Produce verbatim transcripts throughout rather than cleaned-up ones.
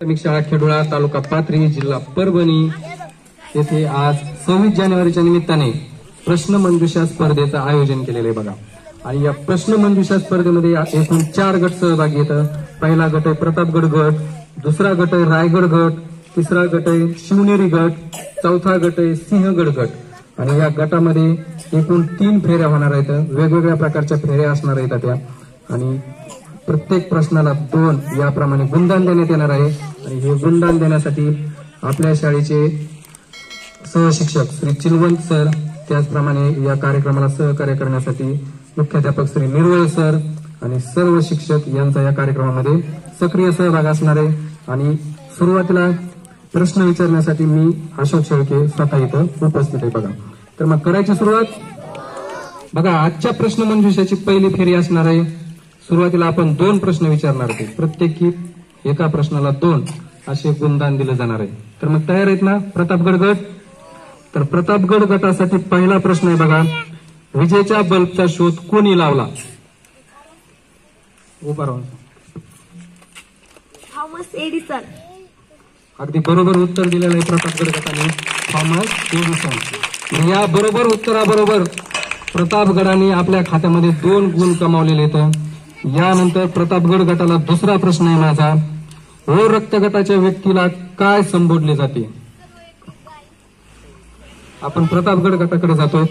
प्राथमिक शाळा खेडोळा, तालुका पाथरी, जिल्हा परभणी येथे आज सव्वीस जानेवारीच्या निमित्ताने प्रश्न मंजुषा स्पर्धेचं आयोजन केलेलं आहे बघा. आणि या प्रश्न मंजुषा स्पर्धेमध्ये एकूण चार गट सहभागी येतं. पहिला गट आहे प्रतापगड गट, दुसरा गट आहे रायगड गट, तिसरा गट आहे शिवनेरी गट, चौथा गट आहे सिंहगड गट. आणि या गटामध्ये एकूण तीन फेऱ्या होणार आहेत. वेगवेगळ्या प्रकारच्या फेऱ्या असणार आहेत त्या. आणि प्रत्येक प्रश्नाला दोन याप्रमाणे गुणदान देण्यात येणार आहे. आणि हे गुणदान देण्यासाठी आपल्या शाळेचे सहशिक्षक श्री चिलवंत सर, त्याचप्रमाणे या कार्यक्रमाला सहकार्य करण्यासाठी मुख्याध्यापक श्री निर्वळ सर आणि सर्व शिक्षक यांचा या कार्यक्रमामध्ये सक्रिय सहभाग असणार आहे. आणि सुरुवातीला प्रश्न विचारण्यासाठी मी अशोक शेळके स्वतः इथं उपस्थित आहे बघा. तर मग करायची सुरुवात बघा. आजच्या प्रश्न मंजुषाची पहिली फेरी असणार आहे. सुरुवातीला आपण दोन प्रश्न विचारणार आहे. प्रत्येकी एका प्रश्नाला दोन असे गुणदान दिले जाणार आहे. तर मग तयार आहेत ना प्रतापगड गट? तर प्रतापगड गटासाठी पहिला प्रश्न आहे बघा. विजेच्या बल्बचा शोध कोणी लावला? उभा राहून. Thomas Edison. अगदी बरोबर उत्तर दिलेलं आहे प्रतापगड गटाने, थॉमस एडिसन. या बरोबर उत्तराबरोबर प्रतापगडाने आपल्या खात्यामध्ये दोन गुण कमावलेले आहेत. यानंतर प्रतापगड गटाला दुसरा प्रश्न आहे माझा. ओ रक्त गटाच्या व्यक्तीला काय संबोधले जाते? आपण प्रतापगड गटाकडे जातो.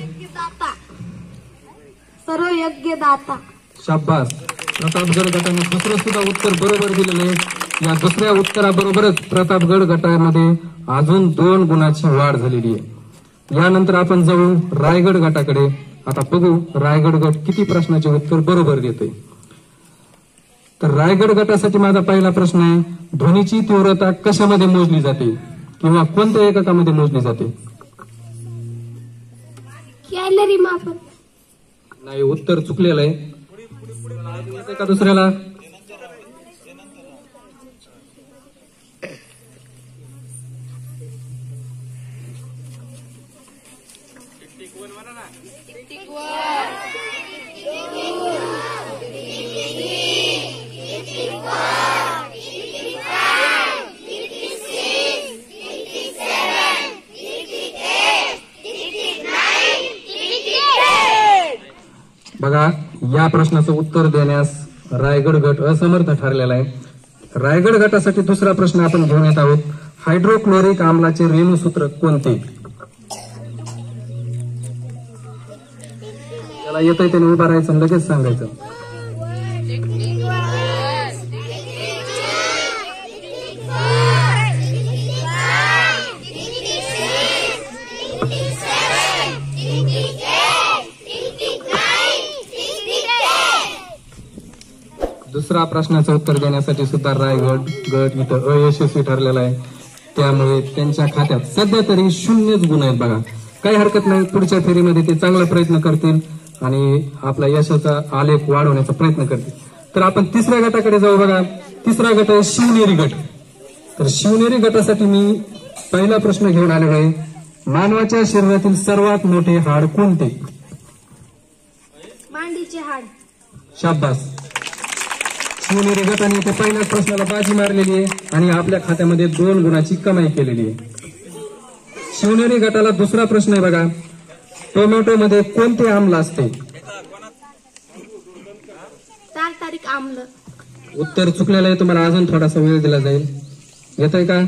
सर्व योग्य दाता. शाबास. प्रतापगड गटाने दुसरं सुद्धा उत्तर बरोबर दिलेलं आहे. या दुसऱ्या उत्तराबरोबरच प्रतापगड गटामध्ये अजून दोन गुणाची वाढ झालेली आहे. यानंतर आपण जाऊ रायगड गटाकडे. आता बघू रायगड गट किती प्रश्नाचे उत्तर बरोबर देतोय. तर रायगड गटासाठी माझा पहिला प्रश्न आहे. ध्वनीची तीव्रता कशामध्ये मोजली जाते किंवा कोणत्या एककामध्ये मोजली जाते? कॅलरी मापन. नाही, उत्तर चुकलेलं आहे. का दुसऱ्याला? बघा, या प्रश्नाचं उत्तर देण्यास रायगड गट असमर्थ ठरलेला आहे. रायगड गटासाठी दुसरा प्रश्न आपण घेऊन येत आहोत. हायड्रोक्लोरिक आम्लाचे रेणूसूत्र कोणते? त्याला येतंय त्याने उभा राहायचं लगेच सांगायचं. दुसरा प्रश्नाचं उत्तर देण्यासाठी सुद्धा रायगड गट इथं अयशस्वी ठरलेला आहे. त्यामुळे त्यांच्या खात्यात सध्या तरी शून्यच गुण आहेत बघा. काही हरकत नाही, पुढच्या फेरीमध्ये ते चांगला प्रयत्न करतील आणि आपला यशाचा आलेख वाढवण्याचा प्रयत्न करतील. तर आपण तिसऱ्या गटाकडे जाऊ बघा. तिसरा गट आहे शिवनेरी गट. तर शिवनेरी गटासाठी मी पहिला प्रश्न घेऊन आलेलो आहे. मानवाच्या शरीरातील सर्वात मोठे हाड कोणते? मांडीचे हाड. शाबास. शिवनेरी गटाने त्या पहिल्याच प्रश्नाला बाजी मारलेली आहे आणि आपल्या खात्यामध्ये दोन गुणाची कमाई केलेली आहे. शिवनेरी गटाला दुसरा प्रश्न आहे बघा. टोमॅटो मध्ये कोणते आम्ल असते? टार्टारिक आम्ल. उत्तर चुकलेलं आहे. तुम्हाला अजून थोडासा वेळ दिला जाईल. येतंय का?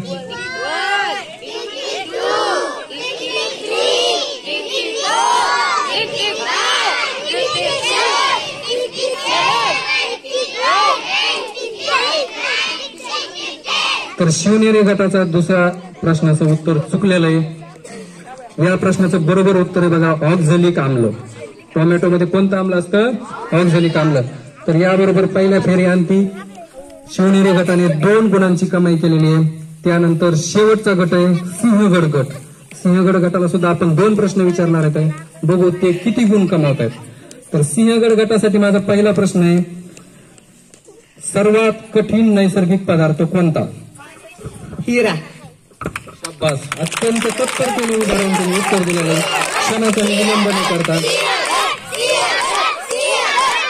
तर शिवनेरी गटाचा दुसरा प्रश्नाचं उत्तर चुकलेलं आहे. या प्रश्नाचं बरोबर उत्तर आहे बघा ऑक्झॅलिक आम्ल. टोमॅटो मध्ये कोणतं आम्ल असतं? ऑक्झॅलिक आम्ल. तर याबरोबर पहिल्या फेरी अंती शिवनेरी गटाने दोन गुणांची कमाई केलेली आहे. त्यानंतर शेवटचा गट आहे सिंहगड गट. सिंहगड गटाला सुद्धा आपण दोन प्रश्न विचारणार आहेत. बघू ते किती गुण कमावत आहेत. तर सिंहगड गटासाठी माझा पहिला प्रश्न आहे. सर्वात कठीण नैसर्गिक पदार्थ कोणता? हिरा. शाबास. अत्यंत तत्परतेने उदाहरण तुम्ही उत्तर दिलेलं आहे. क्षणाचा विलंब न करता.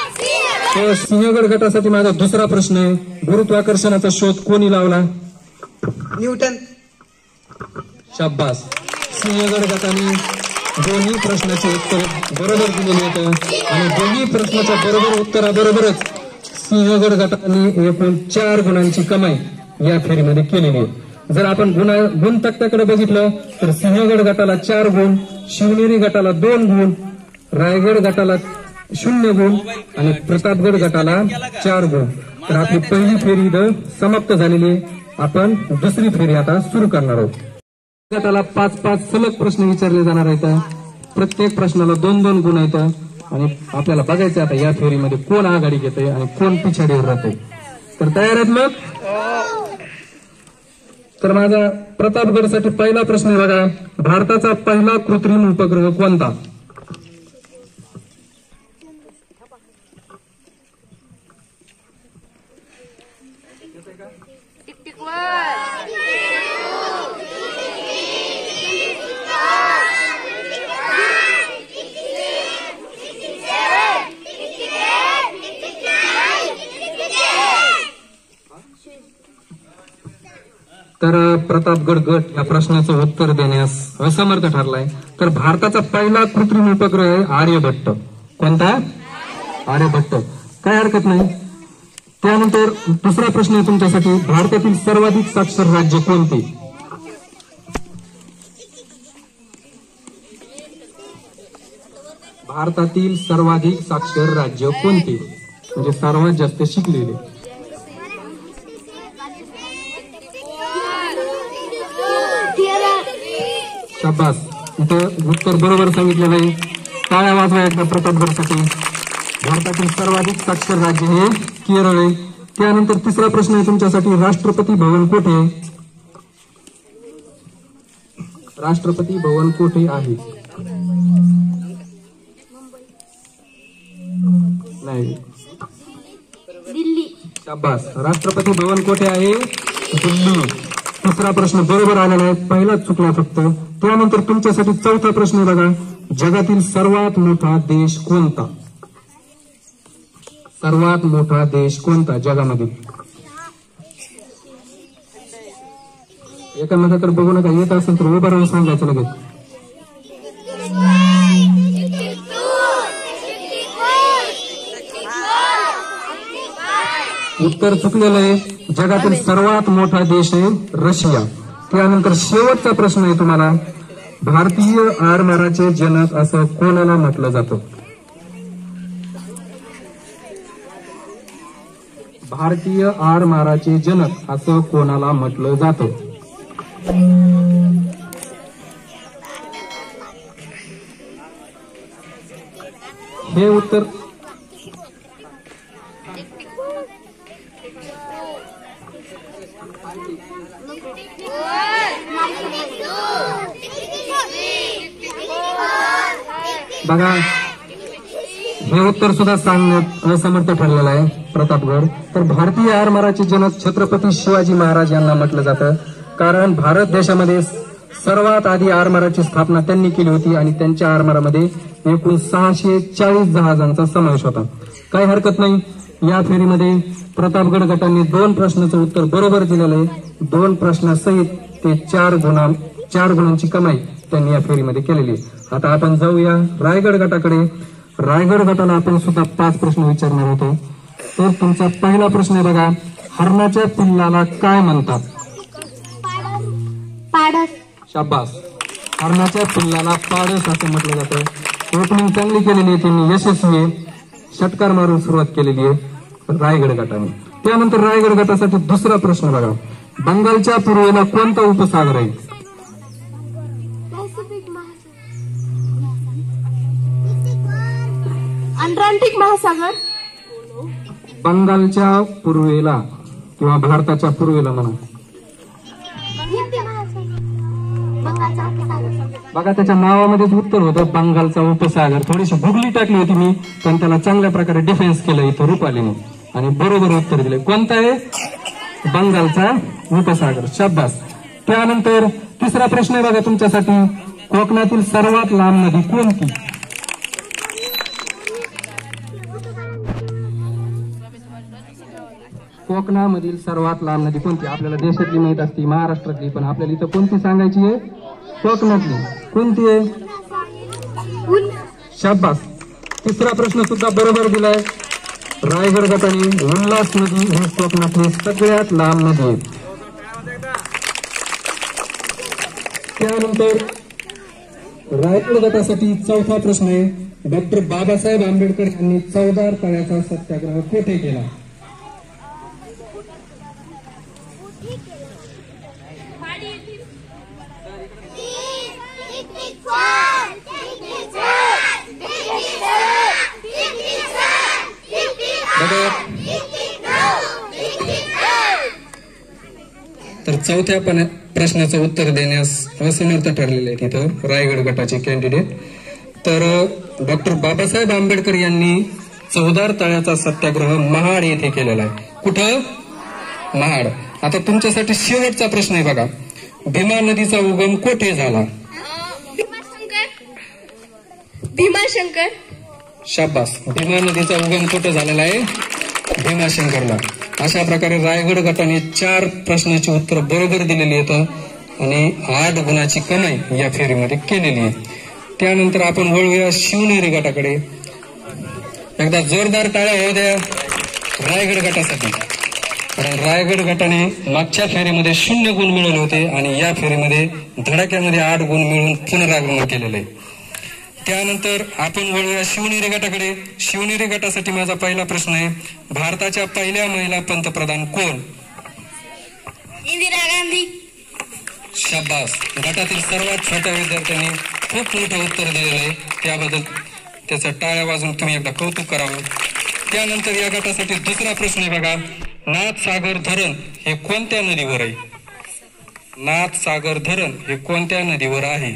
तर सिंहगड गटासाठी माझा दुसरा प्रश्न आहे. गुरुत्वाकर्षणाचा शोध कोणी लावला? न्यूटन. शाब्बास. सिंहगड गटाने दोन्ही प्रश्नाचे उत्तर बरोबर दिलेले आहेत आणि दोन्ही प्रश्नाच्या बरोबर उत्तराबरोबरच सिंहगड गटाने एकूण चार गुणांची कमाई या फेरीमध्ये केलेली आहे. जर आपण गुणा गुण तक्त्याकडे बघितलं तर सिंहगड गटाला चार गुण, शिवनेरी गटाला दोन गुण, रायगड गटाला शून्य गुण आणि प्रतापगड गटाला चार गुण. तर आपली पहिली फेरी इथं समाप्त झालेली आहे. आपण दुसरी फेरी आता सुरू करणार आहोत. गटाला पाच पाच सलग प्रश्न विचारले जाणार आहेत. प्रत्येक प्रश्नाला दोन दोन गुण आहेत आणि आपल्याला बघायचं आता या फेरीमध्ये कोण आघाडी घेतंय आणि कोण पिछाडीवर राहतंय. तर तयार आहेत मग? तर माझा प्रतापगडसाठी पहिला प्रश्न आहे बघा. भारताचा पहिला कृत्रिम उपग्रह कोणता? तर प्रतापगड गट या प्रश्नाचं उत्तर देण्यास असमर्थ ठरलाय. तर भारताचा पहिला कृत्रिम उपग्रह आहे आर्यभट्ट. कोणता? आर्यभट्ट. काय हरकत नाही. त्यानंतर दुसरा प्रश्न आहे तुमच्यासाठी. भारतातील सर्वाधिक साक्षर राज्य कोणते? भारतातील सर्वाधिक साक्षर राज्य कोणते म्हणजे सर्वात जास्त शिकलेले? शाबास. इथं उत्तर बरोबर सांगितलेलं आहे. टाळ्या वाजवा एकदा प्रतापगडसाठी. भारतातील सर्वाधिक साक्षर राज्य हे केरळ आहे. त्यानंतर तिसरा प्रश्न आहे तुमच्यासाठी. राष्ट्रपती भवन कुठे? राष्ट्रपती भवन कुठे आहे? नाही. दिल्ली. शाबास. राष्ट्रपती भवन कुठे आहे? दिल्ली. तिसरा प्रश्न बरोबर आलेला आहे. पहिलाच चुकला फक्त. त्यानंतर तुमच्यासाठी चौथा प्रश्न आहे बघा. जगातील सर्वात मोठा देश कोणता? सर्वात मोठा देश कोणता जगामध्ये? एकामेकाकडे बघू नका. येत असेल तर उभं राहून सांगायचं लगेच. उत्तर चुकलेलं आहे. जगातील सर्वात मोठा देश आहे रशिया. त्यानंतर शेवटचा प्रश्न आहे तुम्हाला. भारतीय आरमाराचे जनक असं कोणाला म्हटलं जातं? भारतीय आरमाराचे जनक असं कोणाला म्हटलं जातं? हे उत्तर बघा. हे उत्तर सुद्धा सांगण्यात असमर्थ ठरलेलं आहे प्रतापगड. तर भारतीय आरमाराचे जनक छत्रपती शिवाजी महाराज यांना म्हटलं जातं. कारण भारत देशामध्ये सर्वात आधी आरमाराची स्थापना त्यांनी केली होती आणि त्यांच्या आरमारामध्ये एकूण सहाशे चाळीस जहाजांचा समावेश होता. काही हरकत नाही. या फेरीमध्ये प्रतापगड गटाने दोन प्रश्नाचं उत्तर बरोबर दिलेलं आहे. दोन प्रश्नासहित ते चार गुणा चार गुणांची कमाई त्यांनी या फेरीमध्ये केलेली आहे. आता आपण जाऊया रायगड गटाकडे. रायगड गटाला आपण सुद्धा पाच प्रश्न विचारणार होतो. तर तुमचा पहिला प्रश्न आहे बघा. हरणाच्या पिल्लाला काय म्हणतात? पाडस. शाबास. हरणाच्या पिल्लाला पाडस असं म्हटलं जातं. ओपनिंग चांगली केलेली आहे त्यांनी. यशस्वी आहे. षटकार मारून सुरुवात केलेली आहे रायगड गटाने. त्यानंतर रायगड गटासाठी दुसरा प्रश्न बघा. बंगालच्या पूर्वेला कोणता उपसागर आहे? अटलांटिक महासागर. बंगालच्या पूर्वेला किंवा भारताच्या पूर्वेला म्हणा. बघा त्याच्या नावामध्येच उत्तर होतं बंगालचा उपसागर. थोडीशी भुगली टाकली होती मी पण त्याला चांगल्या प्रकारे डिफेन्स केलं इथं रुपालीने आणि बरोबर उत्तर दिले. कोणता आहे? बंगालचा उपसागर. शाबास. त्यानंतर तिसरा प्रश्न आहे बघा तुमच्यासाठी. कोकणातील सर्वात लांब नदी कोणती? कोकणामधील सर्वात लांब नदी कोणती? आपल्याला देशातली माहित असते, महाराष्ट्रातली, पण आपल्याला इथं कोणती सांगायची आहे? कोकणातली. कोणती आहे? शाबास. तिसरा प्रश्न सुद्धा बरोबर दिलाय. रायगड गटाने उल्हास नदी ही कोकणातली सगळ्यात लांब नदी आहे. त्यानंतर रायगड गटासाठी चौथा प्रश्न आहे. डॉक्टर बाबासाहेब आंबेडकर यांनी चौदार तळ्याचा सत्याग्रह कोठे केला? तर चौथ्या प्रश्नाचं उत्तर देण्यास असमर्थ ठरलेले आहेत इथं रायगड गटाचे कॅन्डिडेट. तर डॉक्टर बाबासाहेब आंबेडकर यांनी चौदार तळ्याचा सत्याग्रह महाड येथे केलेला आहे. कुठं? महाड. आता तुमच्यासाठी शेवटचा प्रश्न आहे बघा. भीमा नदीचा उगम कोठे झाला? भीमाशंकर. शाबास. भीमा नदीचा उगम कुठे झालेला आहे? भीमाशंकरला. अशा प्रकारे रायगड गटाने चार प्रश्नाची उत्तर बरोबर दिलेली आहेत आणि आठ गुणाची कमाई या फेरीमध्ये केलेली आहे. त्यानंतर आपण वळूया शिवनेरी गटाकडे. एकदा जोरदार टाळ्या होऊ द्या रायगड गटासाठी, कारण रायगड गटाने मागच्या फेरीमध्ये शून्य गुण मिळवले होते आणि या फेरीमध्ये धडाक्यामध्ये आठ गुण मिळवून पुनरागमन केलेलं आहे. त्यानंतर आपण वळूया शिवनेरी गटाकडे. शिवनेरी गटासाठी माझा पहिला प्रश्न आहे. भारताच्या पहिल्या महिला पंतप्रधान कोण? इंदिरा गांधी. शाबास. गटातील सर्वात छोट्या विद्यार्थ्यांनी खूप मोठं उत्तर दिलेलं आहे, त्याबद्दल त्याचा टाळ्या वाजून तुम्ही एकदा कौतुक करावं. त्यानंतर या गटासाठी दुसरा प्रश्न आहे बघा. नाथसागर धरण हे कोणत्या नदीवर आहे? नाथसागर धरण हे कोणत्या नदीवर आहे?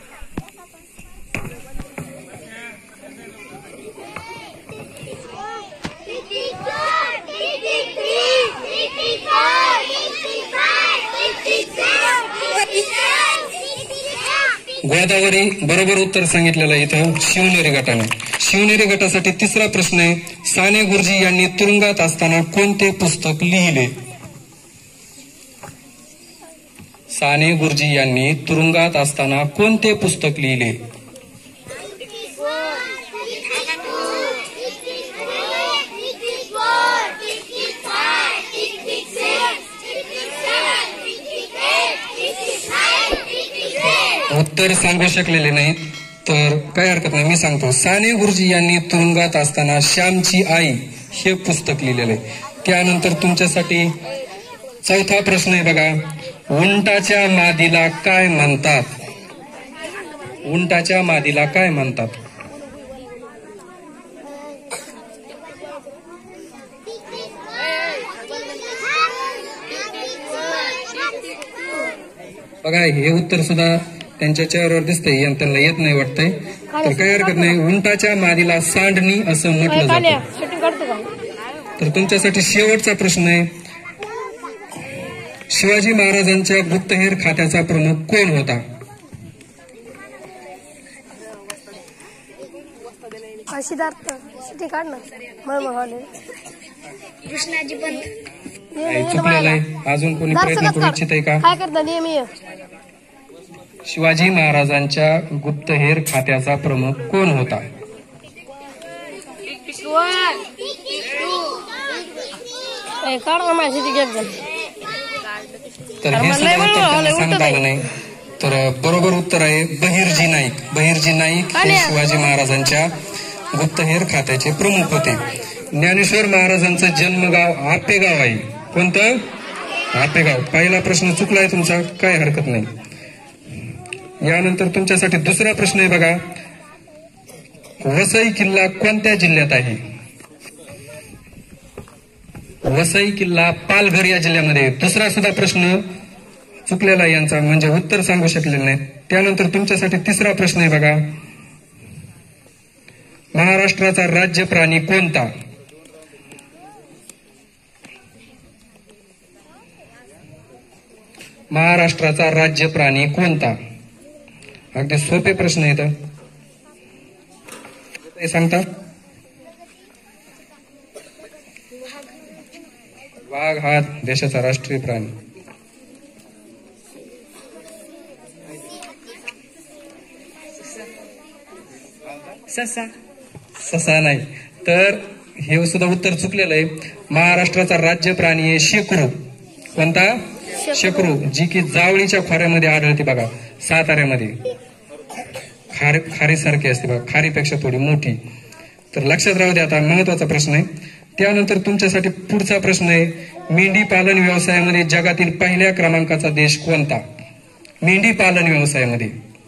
गोदावरी बरोबर उत्तर सांगितलेलं आहे इथं शिवनेरी गटाने. शिवनेरी गटासाठी तिसरा प्रश्न आहे. साने गुरुजी यांनी तुरुंगात असताना कोणते पुस्तक लिहिले? साने गुरुजी यांनी तुरुंगात असताना कोणते पुस्तक लिहिले? उत्तर सांगू शकलेले नाही तर काही हरकत नाही, मी सांगतो. साने गुरुजी यांनी तुरुंगात असताना श्यामची आई हे पुस्तक लिहिलेलं आहे. त्यानंतर तुमच्यासाठी चौथा प्रश्न आहे बघा. उंटाच्या मादीला काय म्हणतात? उंटाच्या मादीला काय म्हणतात? बघा हे उत्तर सुद्धा त्यांच्या चेहऱ्यावर दिसतंय, त्यांना येत नाही वाटतंय, तर काही हरकत नाही. उंटाच्या मादीला सांडणी असं म्हटलं जातं. तर तुमच्यासाठी शेवटचा प्रश्न आहे. शिवाजी महाराजांच्या गुप्तहेर खात्याचा प्रमुख कोण होता? कृष्णाजी पंत. चुकलेला आहे. अजून कोणी प्रयत्न करू इच्छित आहे का? काय करता नेहमी? शिवाजी महाराजांच्या गुप्तहेर खात्याचा प्रमुख कोण होता? तर हे सुद्धा उत्तर त्यांना सांगता आलं नाही. तर बरोबर उत्तर आहे बहिर्जी नाईक. बहिर्जी नाईक हे शिवाजी महाराजांच्या गुप्तहेर खात्याचे प्रमुख होते. ज्ञानेश्वर महाराजांचं जन्मगाव आपेगाव आहे. कोणतं? आपेगाव. पहिला प्रश्न चुकलाय तुमचा, काय हरकत नाही. यानंतर तुमच्यासाठी दुसरा प्रश्न आहे बघा. वसई किल्ला कोणत्या जिल्ह्यात आहे? वसई किल्ला पालघर या जिल्ह्यामध्ये. दुसरा सुद्धा प्रश्न चुकलेला यांचा, म्हणजे उत्तर सांगू शकलेलं नाही. त्यानंतर तुमच्यासाठी तिसरा प्रश्न आहे बघा. महाराष्ट्राचा राज्य प्राणी कोणता? महाराष्ट्राचा राज्य प्राणी कोणता? अगदी सोपे प्रश्न आहेत, सांगता. वाघ वाघ हा देशाचा राष्ट्रीय प्राणी. ससा. ससा नाही. तर हे सुद्धा उत्तर चुकलेलं आहे. महाराष्ट्राचा राज्य प्राणी आहे शेकरू. कोणता? शेकरू, जी की जावळीच्या खोऱ्यामध्ये आढळते बघा, साताऱ्यामध्ये. खारी खारीसारखी असते बघा, खारीपेक्षा थोडी मोठी. तर लक्षात राहू द्या. आता महत्वाचा प्रश्न आहे. त्यानंतर तुमच्यासाठी पुढचा प्रश्न आहे, मेंढी पालन व्यवसायामध्ये जगातील पहिल्या क्रमांकाचा देश कोणता? मेंढी पालन व्यवसायामध्ये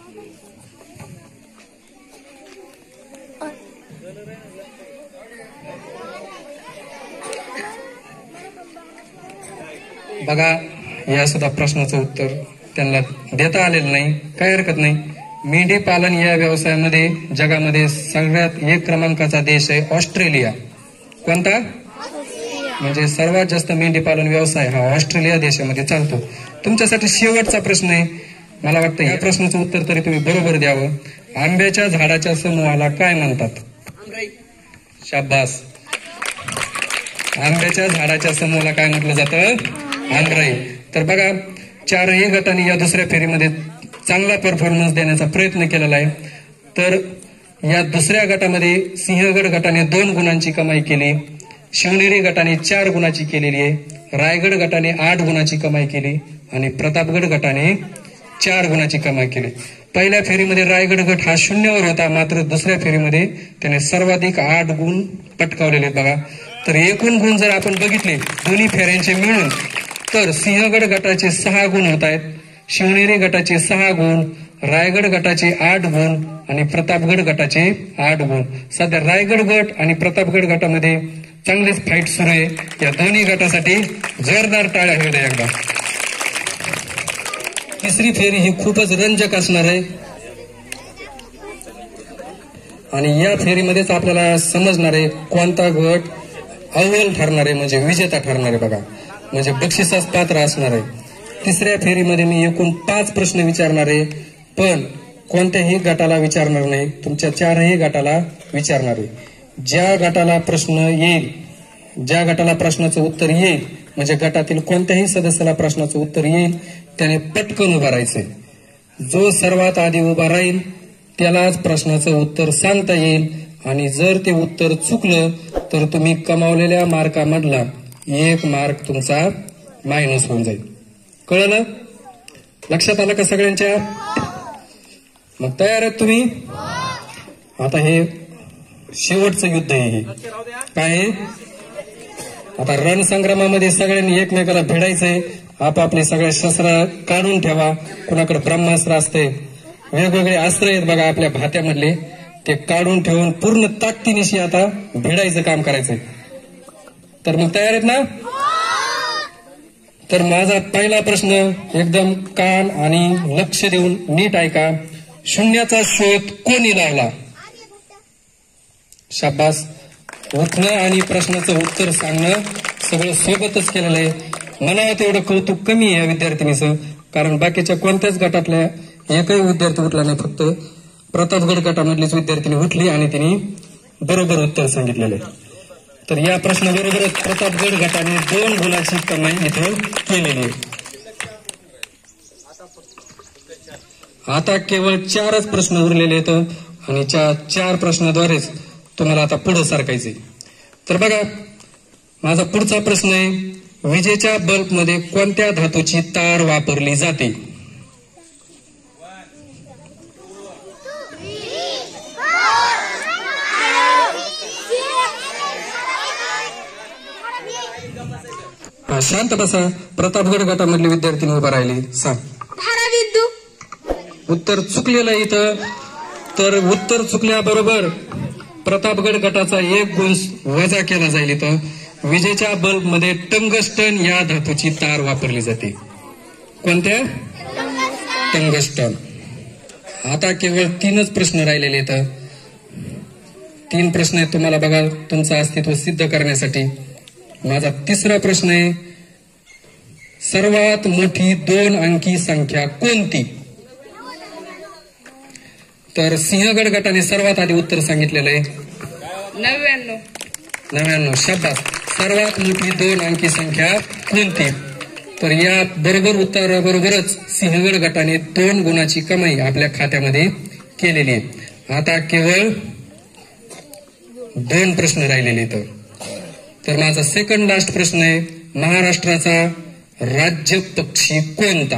बघा, या सुद्धा प्रश्नाचं उत्तर त्यांना देता आलेलं नाही. काही हरकत नाही. मेंढी पालन या व्यवसायामध्ये जगामध्ये सगळ्यात एक क्रमांकाचा देश आहे ऑस्ट्रेलिया. कोणता? म्हणजे सर्वात जास्त मेंढी पालन व्यवसाय हा ऑस्ट्रेलिया देशामध्ये चालतो. तुमच्यासाठी शेवटचा प्रश्न आहे. मला वाटतं या प्रश्नाचं उत्तर तरी तुम्ही बरोबर द्यावं. आंब्याच्या झाडाच्या समूहाला काय म्हणतात? शाबास. आंब्याच्या झाडाच्या समूहाला काय म्हटलं जातं? आंब्राई. तर बघा, चारही गटांनी या दुसऱ्या फेरीमध्ये चांगला परफॉर्मन्स देण्याचा प्रयत्न केलेला आहे. तर या दुसऱ्या गटामध्ये सिंहगड गटाने दोन गुणांची कमाई केली, शिवनेरी गटाने चार गुणाची केलेली आहे, रायगड गटाने आठ गुणाची कमाई केली आणि प्रतापगड गटाने चार गुणाची कमाई केली. पहिल्या फेरीमध्ये रायगड गट हा शून्यावर होता, मात्र दुसऱ्या फेरीमध्ये त्याने सर्वाधिक आठ गुण पटकावलेले आहेत बघा. तर एकूण गुण जर आपण बघितले दोन्ही फेऱ्यांचे मिळून, तर सिंहगड गटाचे सहा गुण होत आहेत, शिवनेरी गटाचे सहा गुण, रायगड गटाचे आठ गुण आणि प्रतापगड गटाचे आठ गुण. सध्या रायगड गट आणि प्रतापगड गटामध्ये चांगलीच फाईट सुरू आहे. या दोन्ही गटासाठी जोरदार टाळ्या होऊ द्या एकदा. तिसरी फेरी ही खूपच रंजक असणार आहे आणि या फेरीमध्येच आपल्याला समजणार आहे कोणता गट अव्वल ठरणार आहे, म्हणजे विजेता ठरणार आहे बघा, म्हणजे बक्षिसास पात्र असणार आहे. तिसऱ्या फेरीमध्ये मी एकूण पाच प्रश्न विचारणार आहे, पण कोणत्याही गटाला विचारणार नाही, तुमच्या चारही गटाला विचारणार आहे. ज्या गटाला प्रश्न येईल, ज्या गटाला प्रश्नाचं उत्तर येईल, म्हणजे गटातील कोणत्याही सदस्याला प्रश्नाचं उत्तर येईल, त्याने पटकन उभा राहायचंय. जो सर्वात आधी उभा राहील त्यालाच प्रश्नाचं उत्तर सांगता येईल आणि जर ते उत्तर चुकलं तर तुम्ही कमावलेल्या मार्कामधला एक मार्क तुमचा मायनस होऊन जाईल. कळलं? लक्षात आलं का सगळ्यांच्या? मग तयार आहेत तुम्ही? आता हे शेवटचं युद्ध आहे. हे काय आहे? आता रणसंग्रामामध्ये सगळ्यांनी एकमेकाला भिडायचंय. आपापले सगळे शस्त्र काढून ठेवा. कुणाकडे ब्रह्मास्त्र असते, वेगवेगळे अस्त्र आहेत बघा आपल्या भात्यामधले, ते काढून ठेवून पूर्ण ताकदीनिशी आता भिडायचं काम करायचंय. तर मग तयार आहेत ना? तर माझा पहिला प्रश्न एकदम कान आणि लक्ष देऊन नीट ऐका. शून्याचा शोध कोणी लावला? शाबास. उठणं आणि प्रश्नाचं उत्तर सांगणं सगळं सोबतच केलेलं आहे. मला तेवढं कौतुक कमी आहे या विद्यार्थिनीचं, कारण बाकीच्या कोणत्याच गटातल्या एकही विद्यार्थी उठला नाही, फक्त प्रतापगड गटामधलीच विद्यार्थिनी उठली आणि तिने बरोबर उत्तर सांगितलेलं आहे. तर या प्रश्नाबरोबरच प्रतापगड गटाने दोन गुणाची कमाई इथे केलेली आहे. आता केवळ चारच प्रश्न उरलेले आहेत आणि चार प्रश्नाद्वारेच तुम्हाला आता पुढे सरकायचे. तर बघा, माझा पुढचा प्रश्न आहे, विजेच्या बल्बमध्ये कोणत्या धातूची तार वापरली जाते? शांत बसा. प्रतापगड गटामधली विद्यार्थी उभा राहिली, सांग. उत्तर चुकलेलं आहे इथं. तर उत्तर चुकल्याबरोबर प्रतापगड गटाचा एक गुण वजा केला जाईल. इथं विजेच्या बल्बमध्ये टंगस्टन या धातूची तार वापरली जाते. कोणत्या? टंगस्टन. आता केवळ तीनच प्रश्न राहिलेले आहेत. तीन प्रश्न आहेत तुम्हाला बघा तुमचं अस्तित्व सिद्ध करण्यासाठी. माझा तिसरा प्रश्न आहे, सर्वात मोठी दोन अंकी संख्या कोणती? तर सिंहगड गटाने सर्वात आधी उत्तर सांगितलेलं आहे नव्याण्णव. नव्याण्णव. शाबास. सर्वात मोठी दोन अंकी संख्या कोणती? तर या बरोबर उत्तराबरोबरच सिंहगड गटाने दोन गुणाची कमाई आपल्या खात्यामध्ये केलेली आहे. आता केवळ दोन प्रश्न राहिलेले. तर तर माझा सेकंड लास्ट प्रश्न आहे, महाराष्ट्राचा राज्य पक्षी कोणता?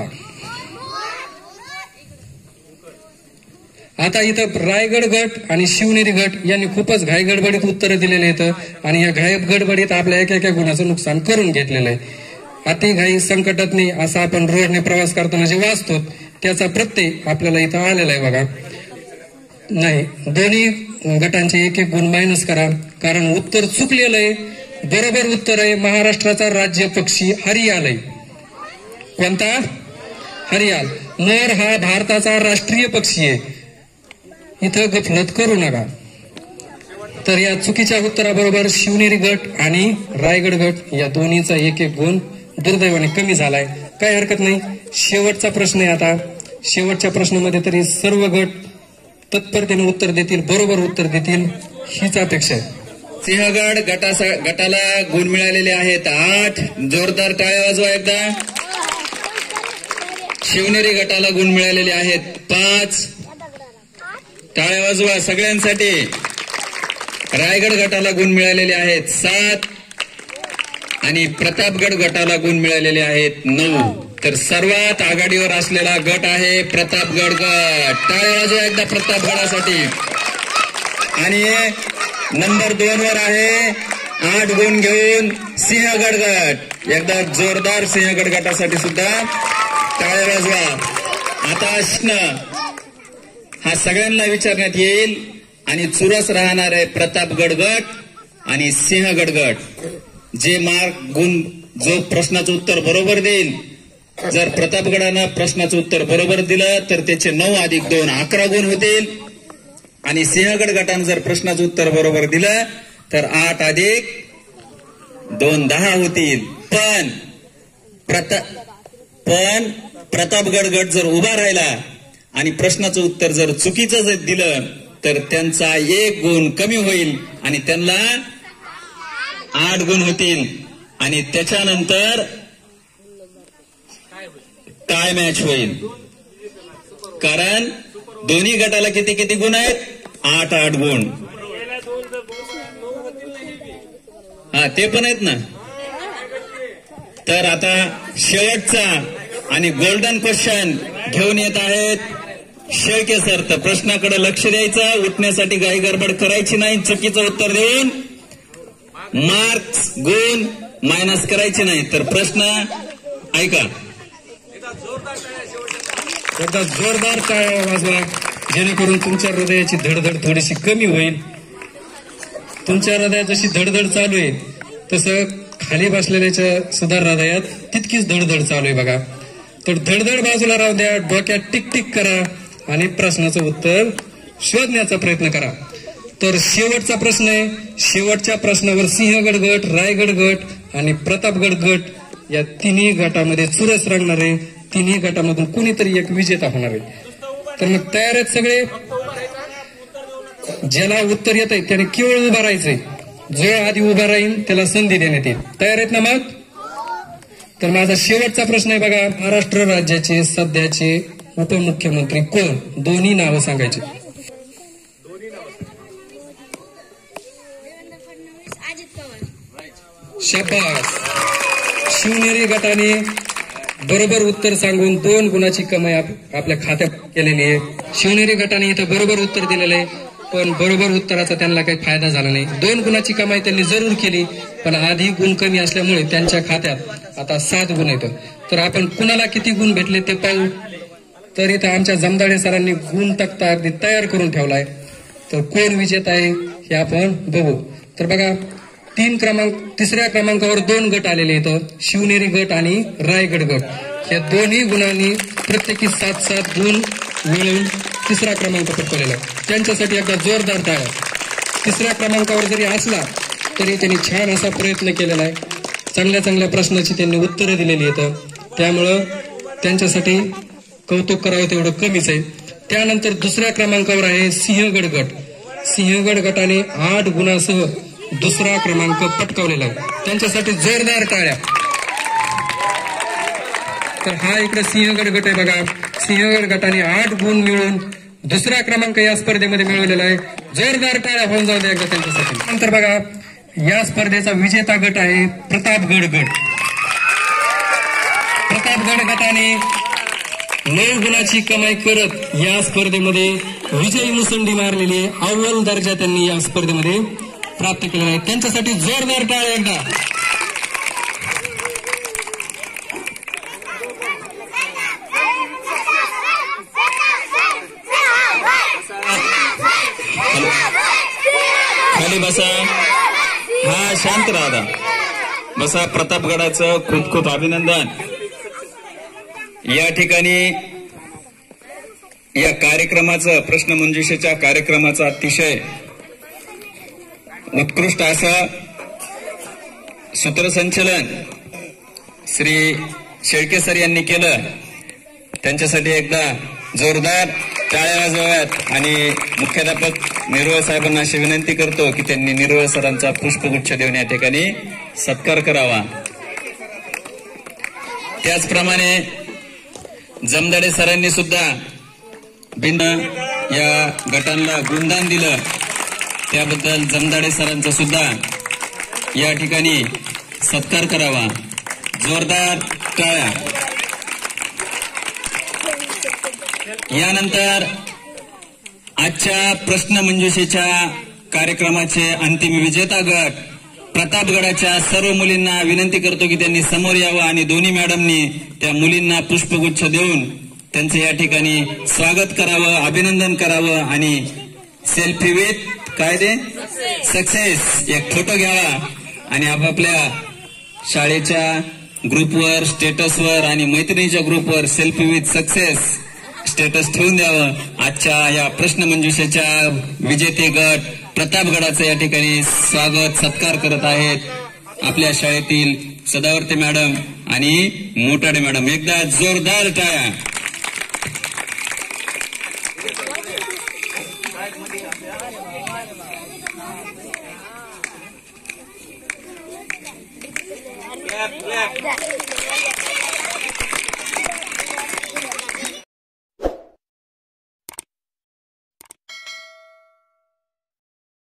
आता इथं रायगड गट आणि शिवनेरी गट यांनी खूपच घाईगडबडीत उत्तरं दिलेले आहेत आणि या घाई गडबडीत आपल्या एका एका गुणाचं नुकसान करून घेतलेलं आहे. अति घाई संकटात नाही असं आपण रोडने प्रवास करताना जे वाचतो त्याचा प्रत्यय आपल्याला इथं आलेला आहे बघा. नाही, दोन्ही गटांचे एक एक गुण मायनस करा, कारण उत्तर चुकलेलं आहे. बरोबर उत्तर आहे महाराष्ट्राचा राज्य पक्षी हरियाल आहे. कोणता? हरियाल. मोर हा भारताचा राष्ट्रीय पक्षी आहे. इथं गफलत करू नका. तर या चुकीच्या उत्तराबरोबर शिवनेरी गट आणि रायगड गट या दोन्हीचा एक एक गुण दुर्दैवाने कमी झालाय. काही हरकत नाही. शेवटचा प्रश्न आहे. आता शेवटच्या प्रश्नामध्ये तरी सर्व गट तत्परतेने उत्तर देतील, बरोबर उत्तर देतील हीच अपेक्षा आहे. सिंहगड गटासा गटाला गुण मिळालेले आहेत आठ. जोरदार टाळ्या वाजवा एकदा. शिवनेरी गटाला गुण मिळालेले आहेत पाच. टाळ्या वाजवा सगळ्यांसाठी. रायगड गटाला गुण मिळालेले आहेत सात आणि प्रतापगड गटाला गुण मिळालेले आहेत नऊ. तर सर्वात आघाडीवर असलेला गट आहे प्रतापगड गट. टाळ्या वाजवा एकदा प्रतापगडासाठी. आणि नंबर दोन वर आहे आठ गुण घेऊन सिंहगड गट. एकदा जोरदार सिंहगड गटासाठी सुद्धा टाळ्या वाजवा. आता प्रश्न हा सगळ्यांना विचारण्यात येईल आणि चुरस राहणार आहे प्रतापगड गट आणि सिंहगड गट. जे मार्क गुण जो प्रश्नाचं उत्तर बरोबर देईल, जर प्रतापगडानं प्रश्नाचं उत्तर बरोबर दिलं तर त्याचे नऊ अधिक दोन अकरा गुण होतील आणि सिंहगड गटानं जर प्रश्नाचं उत्तर बरोबर दिलं तर आठ अधिक दोन दहा होतील. पण प्रताप पण प्रतापगड गट जर उभा राहिला आणि प्रश्नाचं उत्तर जर चुकीचं जर दिलं तर त्यांचा एक गुण कमी होईल आणि त्यांना आठ गुण होतील आणि त्याच्यानंतर टाय मॅच होईल. कारण दोन्ही गटाला किती किती गुण आहेत? आठ आठ गुण. हा ते पण आहेत ना. तर आता शेवटचा आणि गोल्डन क्वेश्चन घेऊन येत आहेत शेळके सर. तर प्रश्नाकडे लक्ष द्यायचं, उठण्यासाठी घाई गडबड करायची नाही. चुकीचं उत्तर देऊन मार्क्स गुण मायनस करायचे नाही. तर प्रश्न ऐका. एकदा जोरदार टाळ्या वाजवा जेणेकरून तुमच्या हृदयाची धडधड थोडीशी कमी होईल. तुमच्या हृदयात जशी धडधड चालू आहे तसं खाली बसलेल्याच्या सुद्धा हृदयात तितकीच धडधड चालू आहे बघा. तर धडधड बाजूला राहू द्या, डोक्यात टिक टिक करा आणि प्रश्नाचं उत्तर शोधण्याचा प्रयत्न करा. तर शेवटचा प्रश्न आहे. शेवटच्या प्रश्नावर सिंहगड गट, रायगड गट आणि प्रतापगड गट या तिन्ही गटामध्ये चुरस रंगणार आहे. तिन्ही गटामधून कुणीतरी एक विजेता होणार आहे. तर मग तयार आहेत सगळे? ज्याला उत्तर येत आहे त्याने केवळ उभा राहायचंय. जो आधी उभा राहील त्याला संधी देण्यात येईल. तयार आहेत ना मग? तर माझा शेवटचा प्रश्न आहे बघा. महाराष्ट्र राज्याचे सध्याचे उपमुख्यमंत्री कोण? दोन्ही नावं सांगायची. शाबास. शिवनेरी गटाने बरोबर उत्तर सांगून दोन गुणाची कमाई आपल्या खात्यात केलेली आहे. शिवनेरी गटाने इथं बरोबर उत्तर दिलेलं आहे पण बरोबर उत्तराचा त्यांना काही फायदा झाला नाही. दोन गुणाची कमाई त्यांनी जरूर केली पण आधी गुण कमी असल्यामुळे त्यांच्या खात्यात आता सात गुण येतं. तर आपण कुणाला किती गुण भेटले ते पाहू. तर इथं आमच्या जमदाडे सरांनी गुण तक्ता अगदी तयार करून ठेवलाय. तर कोण विजेता आहे हे आपण बघू. तर बघा, तीन क्रमांक तिसऱ्या क्रमांकावर दोन गट आलेले आहेत, शिवनेरी गट आणि रायगड गट. या दोन्ही गुणांनी प्रत्येकी सात सात गुण मिळवून तिसरा क्रमांक पटकवलेला आहे. त्यांच्यासाठी एकदा जोरदार टाळ्या. तिसऱ्या क्रमांकावर जरी असला तरी त्यांनी छान असा प्रयत्न केलेला आहे. चांगल्या चांगल्या प्रश्नाची त्यांनी उत्तरं दिलेली आहेत. त्यामुळं त्यांच्यासाठी कौतुक करावं तेवढं कमीच आहे. त्यानंतर दुसऱ्या क्रमांकावर आहे सिंहगड गट. सिंहगड गटाने आठ गुणासह दुसरा क्रमांक पटकावलेला आहे, त्यांच्यासाठी जोरदार टाळ्या. तर हा इकडे सिंहगड गट आहे बघा. सिंहगड गटाने आठ गुण मिळून दुसरा क्रमांक या स्पर्धेमध्ये मिळवलेला आहे. जोरदार टाळ्या होऊन जाऊ द्या एकदा त्यांच्यासाठी. नंतर बघा या स्पर्धेचा विजेता गट आहे प्रतापगड गट. प्रतापगड गटाने नऊ गुणाची कमाई करत या स्पर्धेमध्ये विजयी मुसंडी मारलेली आहे. अव्वल दर्जा त्यांनी या स्पर्धेमध्ये प्राप्त केलेला आहे. त्यांच्यासाठी जोरदार टाळ्या एकदा. खाली बसा. हा शांत राहा. बसा. प्रतापगडाचं खूप खूप अभिनंदन. या ठिकाणी या कार्यक्रमाचं प्रश्नमंजुषेच्या कार्यक्रमाचं अतिशय उत्कृष्ट असं सूत्रसंचलन श्री शेळके सर यांनी केलं. त्यांच्यासाठी एकदा जोरदार टाळ्या वाजवाव्यात. आणि मुख्याध्यापक निर्वळ साहेबांना अशी विनंती करतो की त्यांनी निर्वळ सरांचा पुष्पगुच्छ देऊन या ठिकाणी सत्कार करावा. त्याचप्रमाणे जमदाडे सरांनी सुद्धा भिन्न या गटांना गुणदान दिलं. त्याबद्दल जमदाडे सरांचा सुद्धा या ठिकाणी सत्कार करावा. जोरदार टाळ्या. यानंतर आजच्या प्रश्नमंजुषेच्या कार्यक्रमाचे अंतिम विजेता गट प्रतापगडाच्या सर्व मुलींना विनंती करतो की त्यांनी समोर यावं आणि दोन्ही मॅडमनी त्या मुलींना पुष्पगुच्छ देऊन त्यांचं या ठिकाणी स्वागत करावं, अभिनंदन करावं आणि सेल्फी विथ काय दे सक्सेस एक फोटो घ्यावा आणि आपापल्या शाळेच्या ग्रुपवर, स्टेटसवर आणि मैत्रिणीच्या ग्रुपवर सेल्फी विथ सक्सेस स्टेटस ठेवून द्यावं. आजच्या या प्रश्नमंजुषेच्या विजेते गट प्रतापगडाचं या ठिकाणी स्वागत सत्कार करत आहेत आपल्या शाळेतील सदावर्ते मॅडम आणि मोटाडे मॅडम. एकदा जोरदार टाळ्या. Yeah.